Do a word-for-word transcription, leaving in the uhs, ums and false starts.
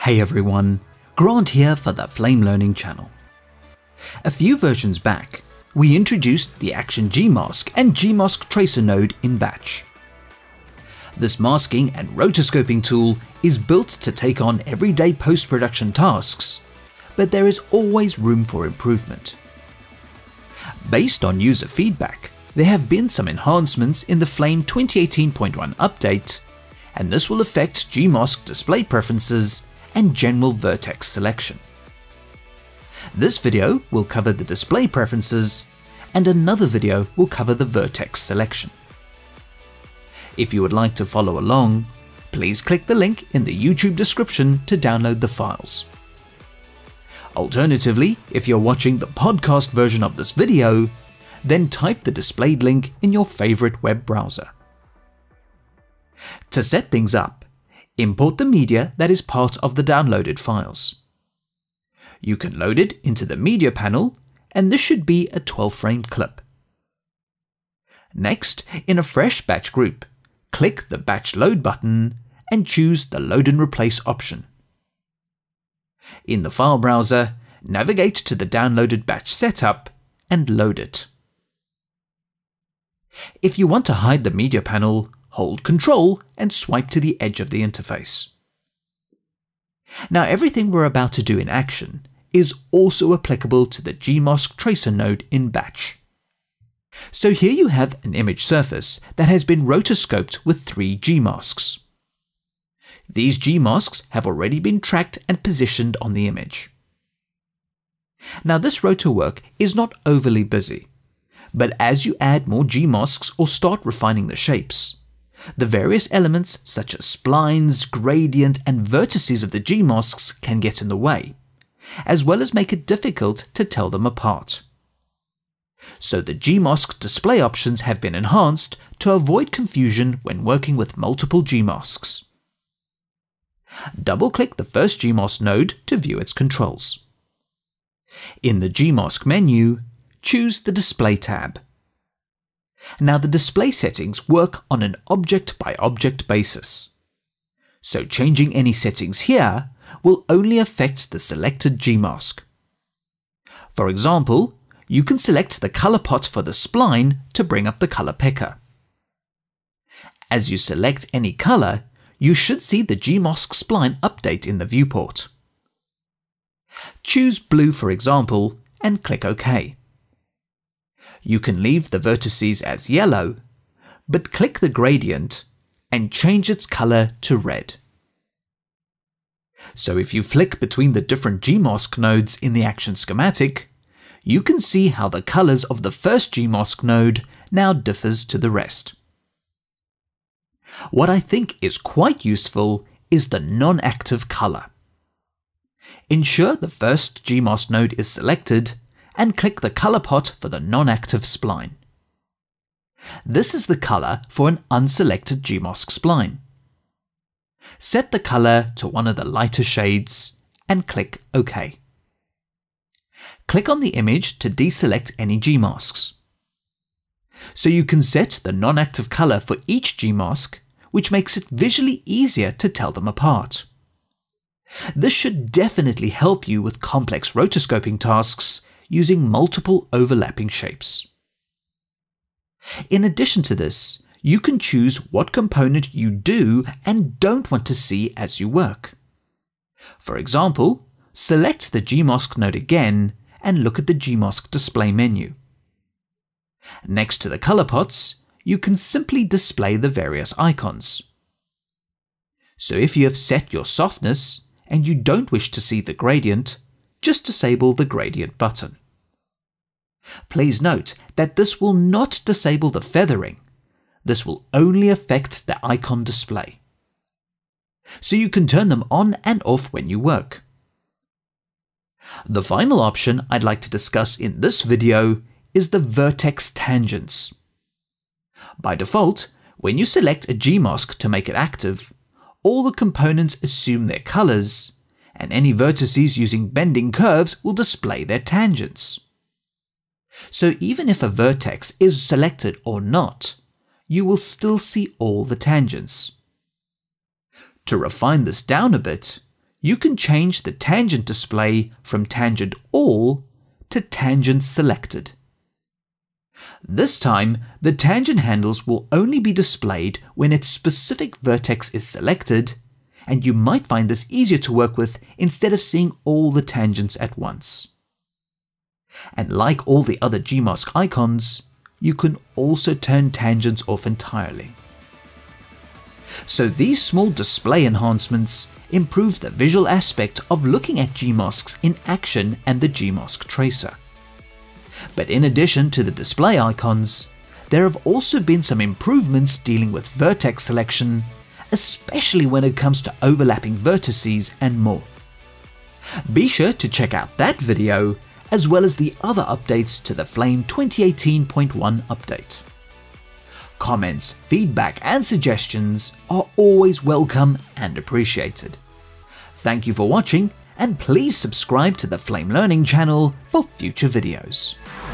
Hey everyone, Grant here for the Flame Learning channel. A few versions back, we introduced the Action Gmask and Gmask Tracer node in batch. This masking and rotoscoping tool is built to take on everyday post-production tasks, but there is always room for improvement. Based on user feedback, there have been some enhancements in the Flame twenty eighteen point one update, and this will affect Gmask display preferences and general vertex selection. This video will cover the display preferences, and another video will cover the vertex selection. If you would like to follow along, please click the link in the YouTube description to download the files. Alternatively, if you're watching the podcast version of this video, then type the displayed link in your favorite web browser. To set things up, import the media that is part of the downloaded files. You can load it into the media panel, and this should be a twelve frame clip. Next, in a fresh batch group, click the Batch Load button and choose the Load and Replace option. In the file browser, navigate to the downloaded batch setup and load it. If you want to hide the media panel, hold Control and swipe to the edge of the interface. Now everything we're about to do in Action is also applicable to the Gmask Tracer node in batch. So here you have an image surface that has been rotoscoped with three Gmasks. These Gmasks have already been tracked and positioned on the image. Now this roto work is not overly busy, but as you add more Gmasks or start refining the shapes, the various elements such as splines, gradient, and vertices of the Gmasks can get in the way, as well as make it difficult to tell them apart. So the Gmask display options have been enhanced to avoid confusion when working with multiple Gmasks. Double-click the first Gmask node to view its controls. In the Gmask menu, choose the Display tab. Now the display settings work on an object-by-object basis, so changing any settings here will only affect the selected Gmask. For example, you can select the color pot for the spline to bring up the color picker. As you select any color, you should see the Gmask spline update in the viewport. Choose blue for example and click OK. You can leave the vertices as yellow, but click the gradient and change its color to red. So if you flick between the different Gmask nodes in the Action schematic, you can see how the colors of the first Gmask node now differs to the rest. What I think is quite useful is the non-active color. Ensure the first Gmask node is selected and click the color pot for the non-active spline. This is the color for an unselected Gmask spline. Set the color to one of the lighter shades and click OK. Click on the image to deselect any Gmasks. So you can set the non-active color for each Gmask, which makes it visually easier to tell them apart. This should definitely help you with complex rotoscoping tasks using multiple overlapping shapes. In addition to this, you can choose what component you do and don't want to see as you work. For example, select the Gmask node again and look at the Gmask display menu. Next to the color pots, you can simply display the various icons. So if you have set your softness and you don't wish to see the gradient, just disable the gradient button. Please note that this will not disable the feathering. This will only affect the icon display. So you can turn them on and off when you work. The final option I'd like to discuss in this video is the vertex tangents. By default, when you select a Gmask to make it active, all the components assume their colors, and any vertices using bending curves will display their tangents. So even if a vertex is selected or not, you will still see all the tangents. To refine this down a bit, you can change the tangent display from tangent all to tangent selected. This time, the tangent handles will only be displayed when its specific vertex is selected, and you might find this easier to work with instead of seeing all the tangents at once. And like all the other Gmask icons, you can also turn tangents off entirely. So these small display enhancements improve the visual aspect of looking at Gmasks in action and the Gmask tracer. But in addition to the display icons, there have also been some improvements dealing with vertex selection, especially when it comes to overlapping vertices and more. Be sure to check out that video, as well as the other updates to the Flame twenty eighteen point one update. Comments, feedback and suggestions are always welcome and appreciated. Thank you for watching, and please subscribe to the Flame Learning channel for future videos.